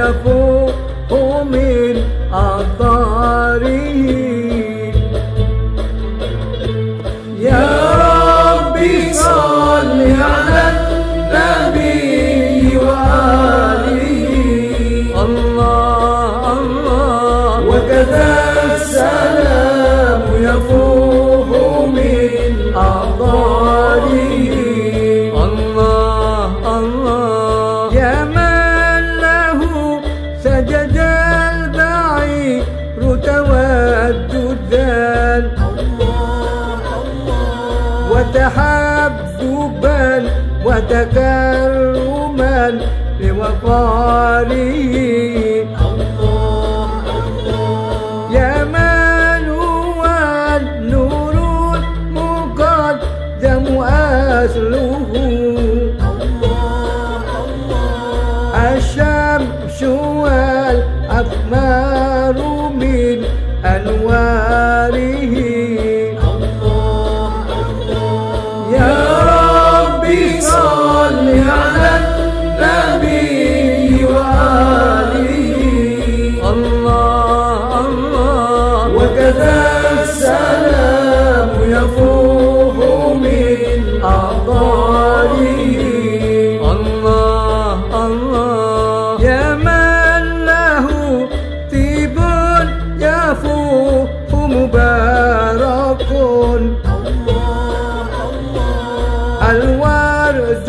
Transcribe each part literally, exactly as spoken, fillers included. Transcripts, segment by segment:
يفوح من أطاره. يا ربي صل على النبي وآله. الله الله وكذا السلام يفوح من أعضائه. الله الله يا من له سجد البعير توددا وتحببا وتكرما لوقاره. يا من هو النور المقدم أصله. الشمس والأقمار من أنواره. يا ربي صل على النبي وآله. الله الله وكذا السلام يفوح من أعضائه. الله الله يا من له طيب يفوح مبارك. الورد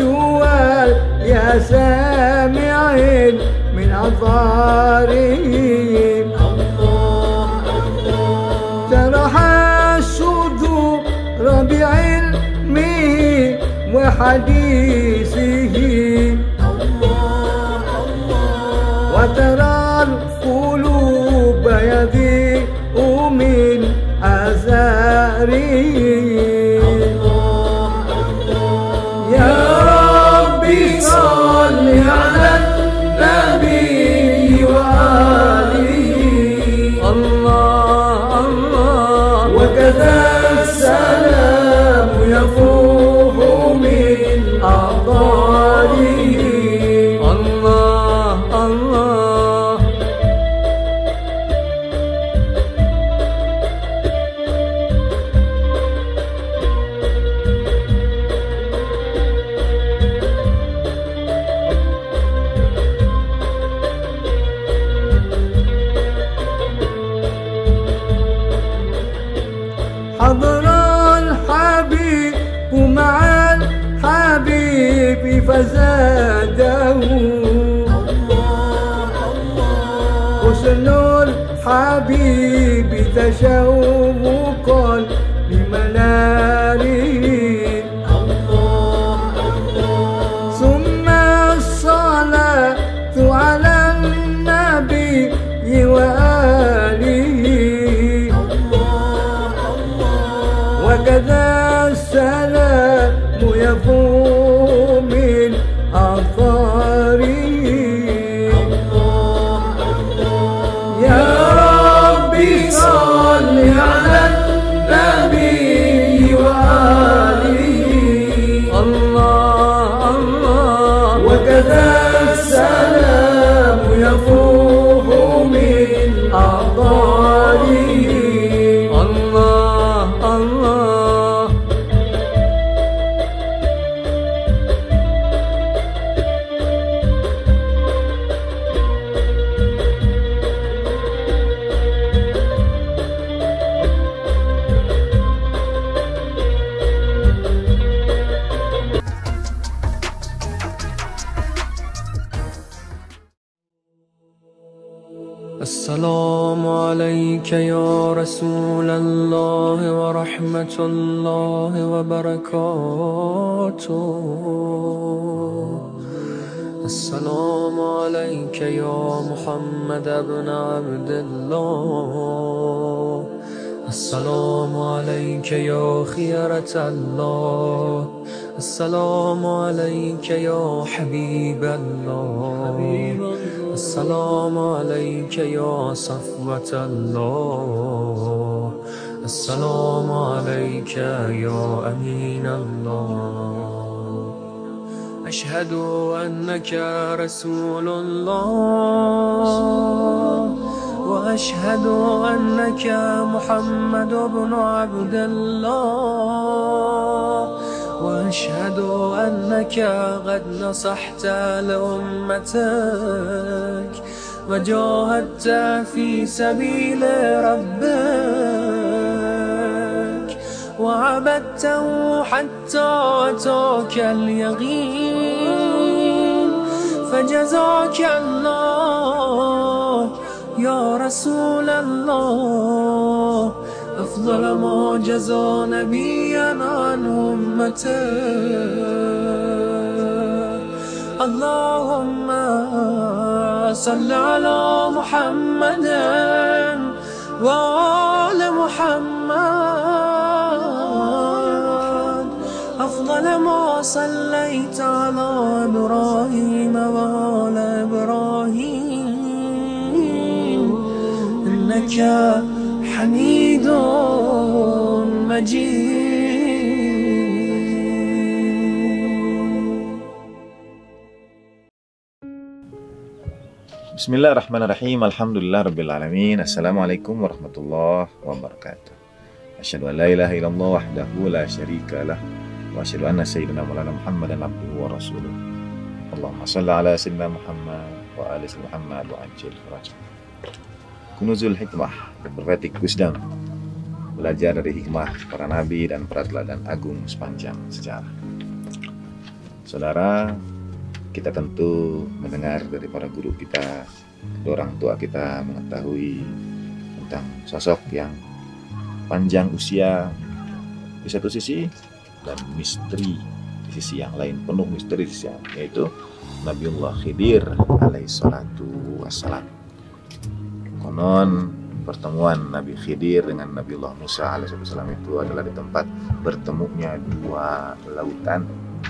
والياسمع من أظهاره. شرح الصدور بعلمه وحديثه. وترى القلوب يضيء من آثاره. يا ربي صل على النبي وآله. الله الله وكذا السلام يفوح من أعضائه. الله الله حضر الحبيب مع الحبيب فزاده. حسن الحبيب تشوقا لمناره. ثم الصلاة على النبي وآله. وكذا السلام يفوح من أظهاره. يا ربي صل على النبي وآله. الله الله وكذا السلام يفوح من أعضائه. الله الله السلام عليك يا رسول الله ورحمة الله وبركاته. السلام عليك يا محمد بن عبد الله. السلام عليك يا خيرة الله. السلام عليك يا حبيب الله. السلام عليك يا صفوة الله. السلام عليك يا أمين الله. أشهد أنك رسول الله وأشهد أنك محمد بن عبد الله وأشهد أنك قد نصحت لأمتك وجاهدت في سبيل ربك وعبدته حتى أتاك اليقين فجزاك الله يا رسول الله أفضل ما جزى نبيا عن أمته. اللهم صل على محمد وآل محمد أفضل ما صليت على إبراهيم وآل إبراهيم إنك حميد مجيد. Bismillahirrahmanirrahim. Alhamdulillahirrabbilalamin. Assalamualaikum warahmatullahi wabarakatuh. Asyhadu an la ilaha illallah wahdahu la syarika lah wa asyhadu anna sayyidina maulana Muhammadan abduhu wa rasuluh. Allahumma shalli ala sayyidina Muhammad wa ali sayyidina Muhammad wa ajil farajah. Kunuzul hikmah, the prophetic wisdom. Belajar dari hikmah para nabi dan para teladan agung sepanjang sejarah. Saudara, kita tentu mendengar dari para guru kita, orang tua kita mengetahui tentang sosok yang panjang usia di satu sisi dan misteri di sisi yang lain, penuh misteri di sisi yang lain, yaitu Nabiullah Khidir alaihi salatu wassalam. Konon pertemuan Nabi Khidir dengan Nabiullah Musa alaihi salam itu adalah di tempat bertemunya dua lautan,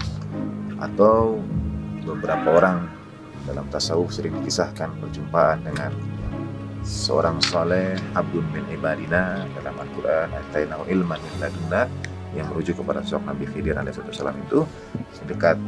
atau beberapa orang dalam tasawuf sering dikisahkan perjumpaan dengan seorang soleh abdun min ibadina dalam Al-Quran, atainahu ilman min ladunna, yang merujuk kepada sosok Nabi Khidir alaihi salam itu dekat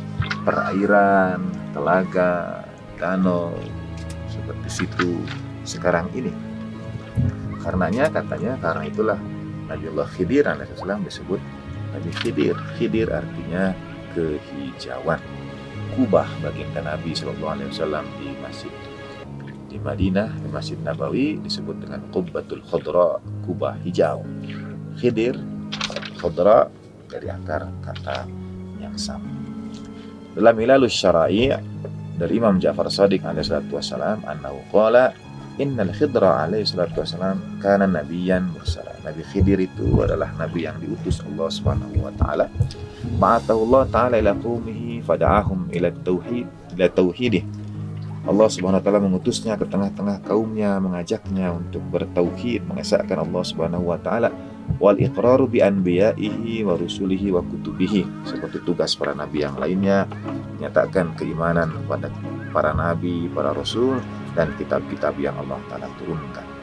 perairan, telaga, danau seperti situ sekarang ini. Karenanya katanya karena itulah Nabiullah Khidir alaihi salam disebut Nabi Khidir. Khidir artinya kehijauan. Kubah baginda Nabi Shallallahu Alaihi Wasallam di masjid di Madinah, di Masjid Nabawi disebut dengan Qubbatul Khadra, kubah hijau. Khidir, Khadra dari akar kata yang sama. Dalam Ilalus Syara'i dari Imam Ja'far Shadiq alaihi salatu wassalam, annahu qala innal Khidra alaihi salatu wassalam kana nabiyyan mursala. Nabi Khidir itu adalah nabi yang diutus Allah Subhanahu wa taala. Ba'atahullah ta'ala ila qaumihi fada'ahum ila tauhid ila tauhidih. Allah Subhanahu wa taala mengutusnya ke tengah-tengah kaumnya, mengajaknya untuk bertauhid, mengesahkan Allah Subhanahu wa taala, wal iqraru bi anbiya'ihi wa rusulihi wa kutubihi, seperti tugas para nabi yang lainnya, menyatakan keimanan kepada para nabi, para rasul dan kitab-kitab yang Allah taala turunkan.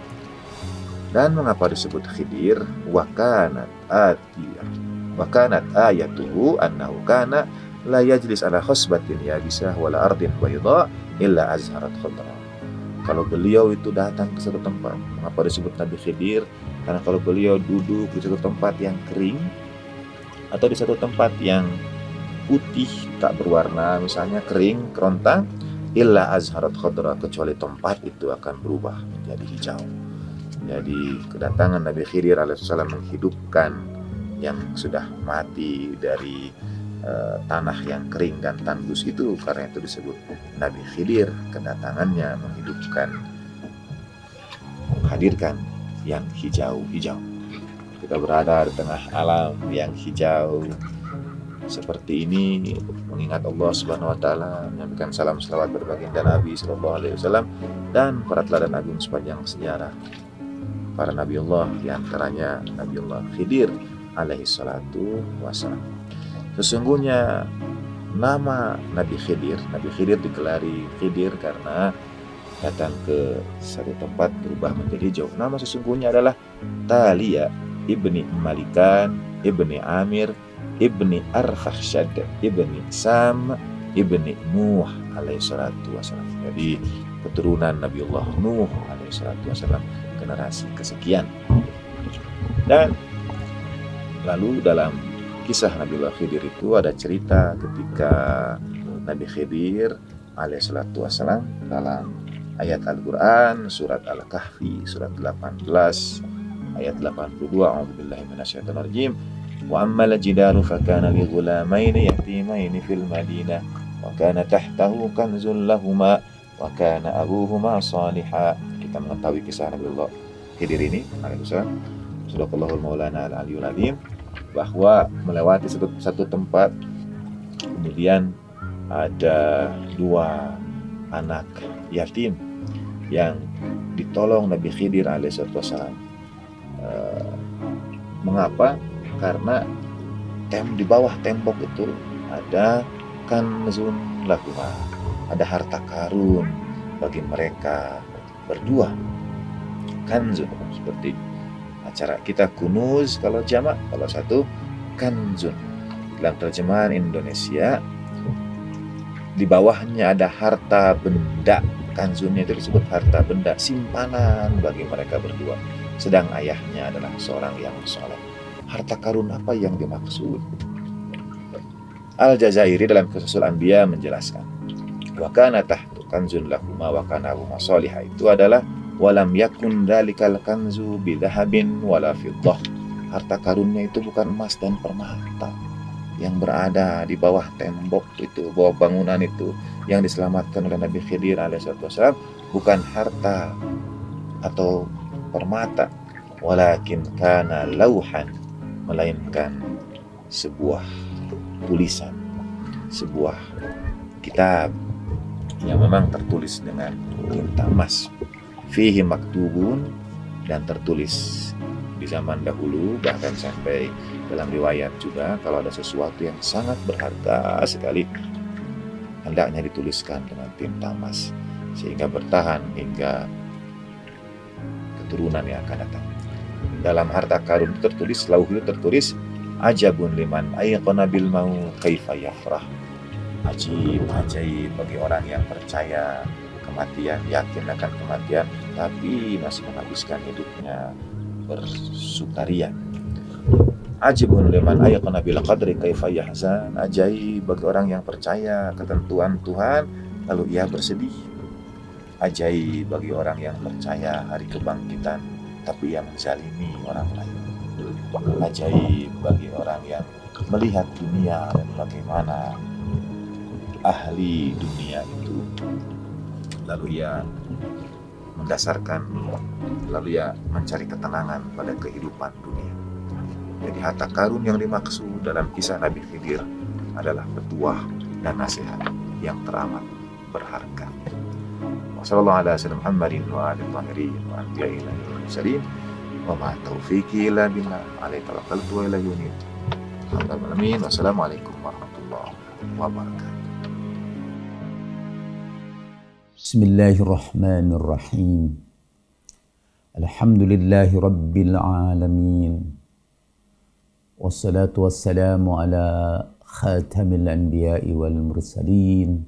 Dan mengapa disebut Khidir? Wa kanat atiyah wa kanat ayatuhu annahu kana la yajlis ala khasbatin yabisah wala ardin bayda illa azharat khadra. Kalau beliau itu datang ke satu tempat, mengapa disebut Nabi Khidir? Karena kalau beliau duduk di satu tempat yang kering atau di satu tempat yang putih tak berwarna, misalnya kering, kerontang, illa azharat khadra, kecuali tempat itu akan berubah menjadi hijau. Jadi kedatangan Nabi Khidir alaihissalam menghidupkan yang sudah mati dari uh, tanah yang kering dan tandus itu, karena itu disebut Nabi Khidir. Kedatangannya menghidupkan, menghadirkan yang hijau-hijau. Kita berada di tengah alam yang hijau seperti ini, mengingat Allah Subhanahu wa taala, menyampaikan salam selawat berbaginda Nabi sallallahu alaihi wasallam dan para teladan agung sepanjang sejarah. Para Nabi Allah, diantaranya Nabi Allah Khidir alaihi salatu wassalam. Sesungguhnya nama Nabi Khidir, Nabi Khidir digelari Khidir karena datang ke satu tempat berubah menjadi hijau. Nama sesungguhnya adalah Talia ibni Malikan ibni Amir ibni Arfakhshad ibni Sam ibni Nuh alaihi salatu wassalam. Jadi keturunan Nabiullah Nuh alaihi salatu wassalam, generasi kesekian. Dan lalu dalam kisah Nabiullah Khidir itu ada cerita ketika Nabi Khidir alaihi salatu wassalam dalam ayat Al-Quran surat Al-Kahfi surat delapan belas ayat delapan puluh dua, a'udzubillahi minasyaitonir rajim, wa ammal jidaru fakana li ghulamaini yatimaini fil madinah wa kana tahtahu kanzun lahuma wa kana abuhuma salihah. Kita mengetahui kisah Nabiullah Khidir ini alaihi salam, sadaqallahul maulana al-aliyul azim, bahwa melewati satu, satu tempat, kemudian ada dua anak yatim yang ditolong Nabi Khidir alaihissalam. E, mengapa? Karena tem di bawah tembok itu ada kanzun lahuma, ada harta karun bagi mereka berdua. Kanzun seperti acara kita kunuz kalau jamak, kalau satu kanzun. Dalam terjemahan Indonesia, di bawahnya ada harta benda. Kanzunnya itu disebut harta benda, simpanan bagi mereka berdua. Sedang ayahnya adalah seorang yang soleh. Harta karun apa yang dimaksud? Al-Jazairi dalam Qisasul Anbiya menjelaskan, wa kana tahtu kanzun lahuma wa kana huma sholihah, itu adalah walam yakun dalikal kanzu bidhahabin wala fiddah. Harta karunnya itu bukan emas dan permata. Yang berada di bawah tembok itu, bawah bangunan itu, yang diselamatkan oleh Nabi Khidir alaihissalam, bukan harta atau permata, walakin kana lauhan, melainkan sebuah tulisan, sebuah kitab yang memang tertulis dengan tinta emas. Fihi maktubun, dan tertulis di zaman dahulu, bahkan sampai dalam riwayat juga, kalau ada sesuatu yang sangat berharga sekali, hendaknya dituliskan dengan tinta emas sehingga bertahan hingga keturunan yang akan datang. Dalam harta karun tertulis, lauh itu tertulis, ajabun liman ayqana bil maut kaifa yafrah. Ajib, ajaib bagi orang yang percaya kematian, yakin akan kematian, tapi masih menghabiskan hidupnya bersukaria. Ajibun liman ayqana bil qadri kaifa yahzan. Ajaib bagi orang yang percaya ketentuan Tuhan lalu ia bersedih. Ajaib bagi orang yang percaya hari kebangkitan tapi ia menzalimi orang lain. Ajaib bagi orang yang melihat dunia dan bagaimana ahli dunia itu, lalu ia mendasarkan, lalu ia mencari ketenangan pada kehidupan dunia. Jadi harta karun yang dimaksud dalam kisah Nabi Khidir adalah petuah dan nasihat yang teramat berharga. Wassalamualaikum warahmatullahi wabarakatuh. Wa ma taufiqi illa billah. Alaihi tawakkaltu wa ilaihi unib. Wassalamualaikum warahmatullahi wabarakatuh. Bismillahirrahmanirrahim. Alhamdulillahi rabbil alamin. Wassalatu wassalamu ala khatamil anbiya'i wal mursalin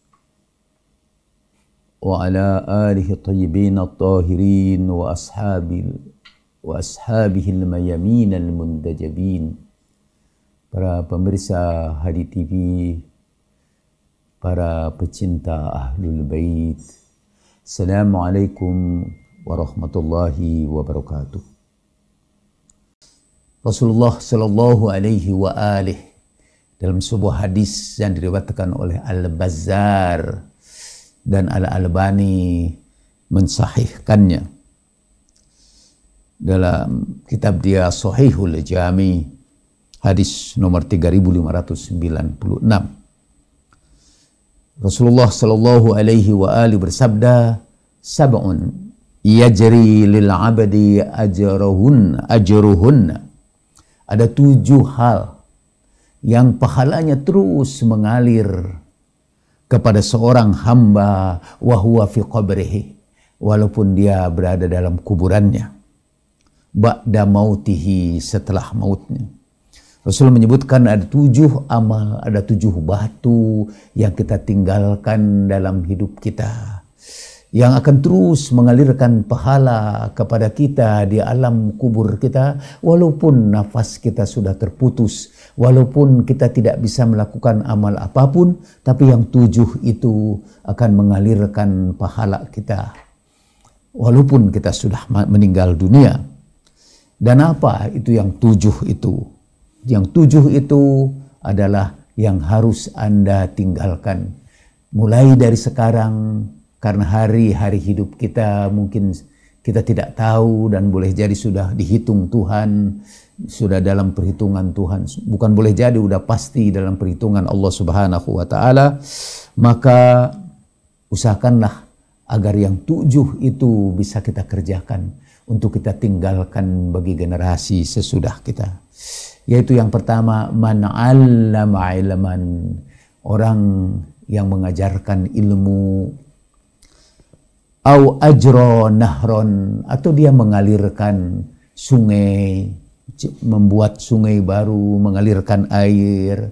wa ala alihi tayyibin at-tahirin wa ashabil wa ashabihil mayamin al-mundajabin. Para pemirsa H D T V, para pecinta Ahlul Bait, Assalamualaikum warahmatullahi wabarakatuh. Rasulullah Shallallahu Alaihi wa alihi dalam sebuah hadis yang diriwayatkan oleh Al-Bazzar dan Al-Albani mensahihkannya dalam kitab dia Sahihul Jami, hadis nomor tiga ribu lima ratus sembilan puluh enam. Rasulullah Shallallahu Alaihi wa alihi bersabda, sab'un yajri lil abdi ajruhun ajruhun. Ada tujuh hal yang pahalanya terus mengalir kepada seorang hamba wa huwa fi qabrihi, walaupun dia berada dalam kuburannya, ba'da mautihi, setelah mautnya. Rasul menyebutkan ada tujuh amal, ada tujuh batu yang kita tinggalkan dalam hidup kita, yang akan terus mengalirkan pahala kepada kita di alam kubur kita, walaupun nafas kita sudah terputus, walaupun kita tidak bisa melakukan amal apapun, tapi yang tujuh itu akan mengalirkan pahala kita, walaupun kita sudah meninggal dunia. Dan apa itu yang tujuh itu? Yang tujuh itu adalah yang harus Anda tinggalkan. Mulai dari sekarang, karena hari-hari hidup kita mungkin kita tidak tahu dan boleh jadi sudah dihitung Tuhan, sudah dalam perhitungan Tuhan. Bukan boleh jadi, udah pasti dalam perhitungan Allah Subhanahu wa Ta'ala. Maka usahakanlah agar yang tujuh itu bisa kita kerjakan untuk kita tinggalkan bagi generasi sesudah kita. Yaitu yang pertama, man 'allama 'ilman, orang yang mengajarkan ilmu, au ajra nahron, atau dia mengalirkan sungai, membuat sungai baru, mengalirkan air,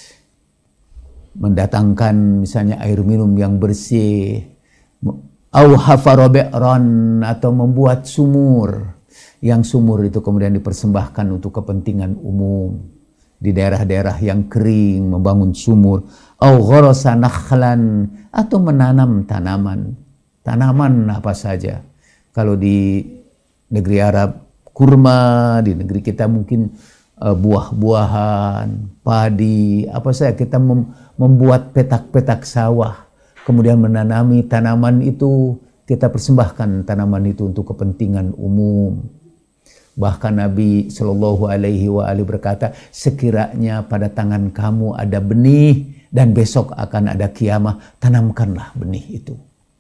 mendatangkan misalnya air minum yang bersih, au hafara bi'ran, atau membuat sumur, yang sumur itu kemudian dipersembahkan untuk kepentingan umum di daerah-daerah yang kering, membangun sumur, au gharasa nakhlan, atau menanam tanaman, tanaman apa saja. Kalau di negeri Arab kurma, di negeri kita mungkin uh, buah-buahan, padi, apa saja. Kita mem membuat petak-petak sawah, kemudian menanami tanaman itu, kita persembahkan tanaman itu untuk kepentingan umum. Bahkan Nabi Shallallahu Alaihi Wasallam berkata, sekiranya pada tangan kamu ada benih dan besok akan ada kiamah, tanamkanlah benih itu.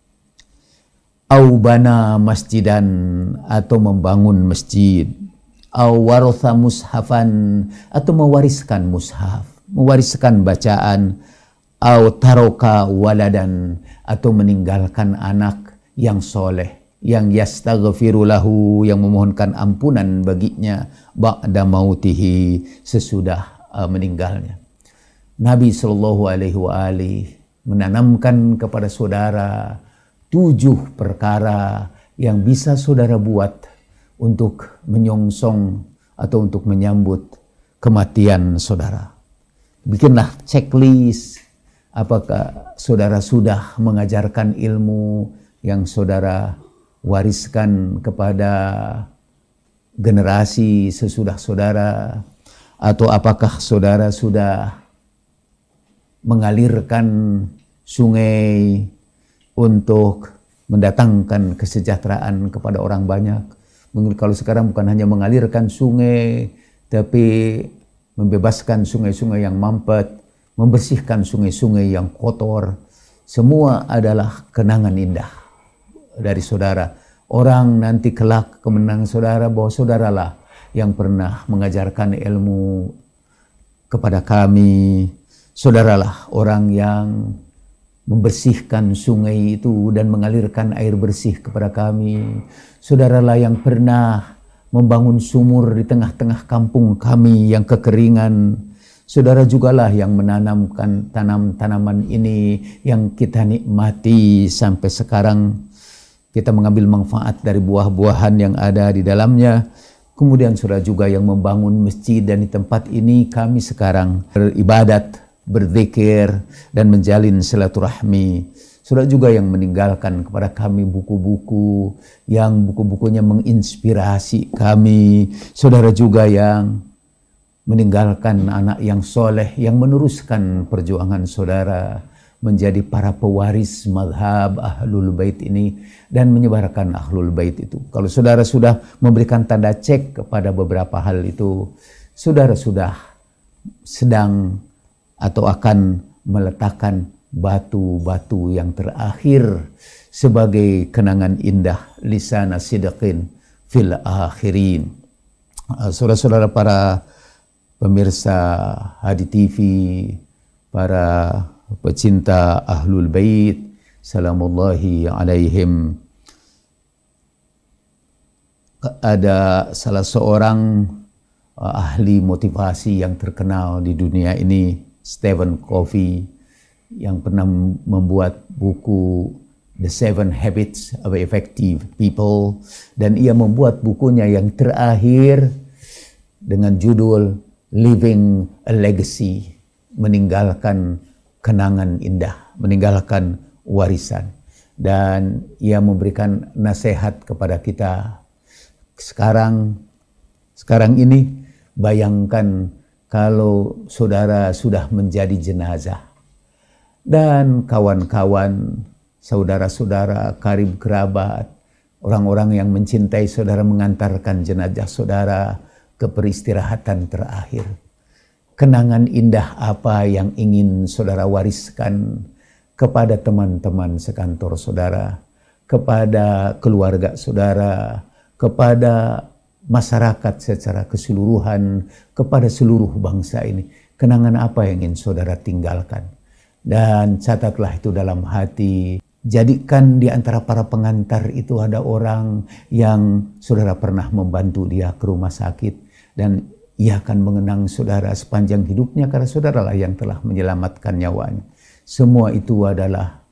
Au bana masjidan, atau membangun masjid. Au waratha mushafan, atau mewariskan mushaf, mewariskan bacaan. Au taroka waladan, atau meninggalkan anak yang soleh, yang yastaghfiru lahu, yang memohonkan ampunan baginya ba'da mautihi, sesudah uh, meninggalnya. Nabi Shallallahu Alaihi Wasallam menanamkan kepada saudara tujuh perkara yang bisa saudara buat untuk menyongsong atau untuk menyambut kematian saudara. Bikinlah checklist. Apakah saudara sudah mengajarkan ilmu yang saudara wariskan kepada generasi sesudah saudara, atau apakah saudara sudah mengalirkan sungai untuk mendatangkan kesejahteraan kepada orang banyak. Mungkin kalau sekarang bukan hanya mengalirkan sungai, tapi membebaskan sungai-sungai yang mampet, membersihkan sungai-sungai yang kotor. Semua adalah kenangan indah dari saudara. Orang nanti kelak kemenangan saudara bahwa saudaralah yang pernah mengajarkan ilmu kepada kami. Saudaralah orang yang membersihkan sungai itu dan mengalirkan air bersih kepada kami. Saudaralah yang pernah membangun sumur di tengah-tengah kampung kami yang kekeringan. Saudara jugalah yang menanamkan tanam-tanaman ini yang kita nikmati sampai sekarang. Kita mengambil manfaat dari buah-buahan yang ada di dalamnya. Kemudian saudara juga yang membangun masjid, dan di tempat ini kami sekarang beribadat, berzikir, dan menjalin silaturahmi. Saudara juga yang meninggalkan kepada kami buku-buku, yang buku-bukunya menginspirasi kami. Saudara juga yang meninggalkan anak yang soleh, yang meneruskan perjuangan saudara menjadi para pewaris madhab Ahlul Bait ini dan menyebarkan Ahlul Bait itu. Kalau saudara sudah memberikan tanda cek kepada beberapa hal itu, saudara sudah sedang atau akan meletakkan batu-batu yang terakhir sebagai kenangan indah lisana sidqin fil akhirin. Saudara-saudara para pemirsa H D T V, para pecinta Ahlul Bait, salamullahi alaihim. Ada salah seorang ahli motivasi yang terkenal di dunia ini, Stephen Covey, yang pernah membuat buku The Seven Habits of Effective People, dan ia membuat bukunya yang terakhir dengan judul Leaving a Legacy, meninggalkan kenangan indah, meninggalkan warisan. Dan ia memberikan nasihat kepada kita. Sekarang, sekarang ini bayangkan kalau saudara sudah menjadi jenazah dan kawan-kawan, saudara-saudara, karib kerabat, orang-orang yang mencintai saudara mengantarkan jenazah saudara ke peristirahatan terakhir. Kenangan indah apa yang ingin saudara wariskan kepada teman-teman sekantor saudara, kepada keluarga saudara, kepada masyarakat secara keseluruhan, kepada seluruh bangsa ini. Kenangan apa yang ingin saudara tinggalkan? Dan catatlah itu dalam hati. Jadikan di antara para pengantar itu ada orang yang saudara pernah membantu dia ke rumah sakit, dan ia akan mengenang saudara sepanjang hidupnya karena saudaralah yang telah menyelamatkan nyawanya. Semua itu adalah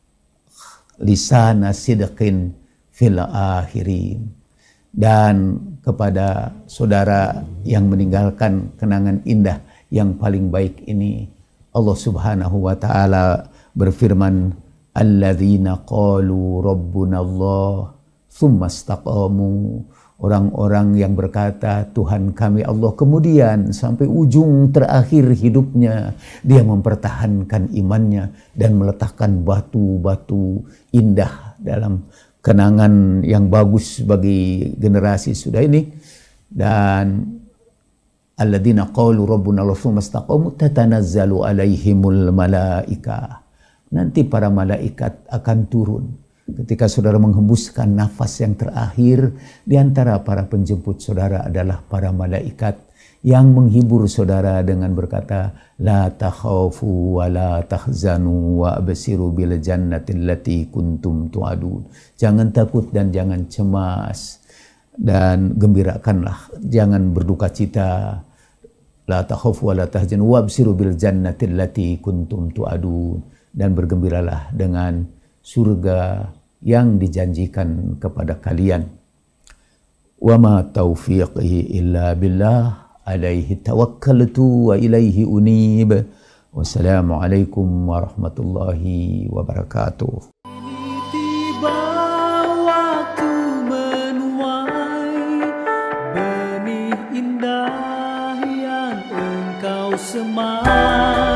lisana sidqin fil akhirin. Dan kepada saudara yang meninggalkan kenangan indah yang paling baik ini, Allah Subhanahu wa taala berfirman, alladzina qalu rabbuna Allah tsumma istaqamu. Orang-orang yang berkata Tuhan kami Allah, kemudian sampai ujung terakhir hidupnya dia mempertahankan imannya dan meletakkan batu-batu indah dalam kenangan yang bagus bagi generasi sudah ini. Dan alladzina qalu rabbuna Allah tsumma istaqamu tatanazzalu alaihimul malaika. Nanti para malaikat akan turun ketika saudara menghembuskan nafas yang terakhir. Di antara para penjemput saudara adalah para malaikat yang menghibur saudara dengan berkata, la takhafu wa la tahzanu wa absiru bil jannati allati kuntum tu'adun. Jangan takut dan jangan cemas, dan gembirakanlah, jangan berduka cita. La takhafu wa la tahzanu wa absiru bil jannati allati kuntum tu'adun. Dan bergembiralah dengan surga yang dijanjikan kepada kalian. Wa ma taufiqi illa billah, alaihi tawakkaltu wa ilaihi unib. Wassalamualaikum warahmatullahi wabarakatuh. Tiba waktu menuai benih indah yang engkau semai.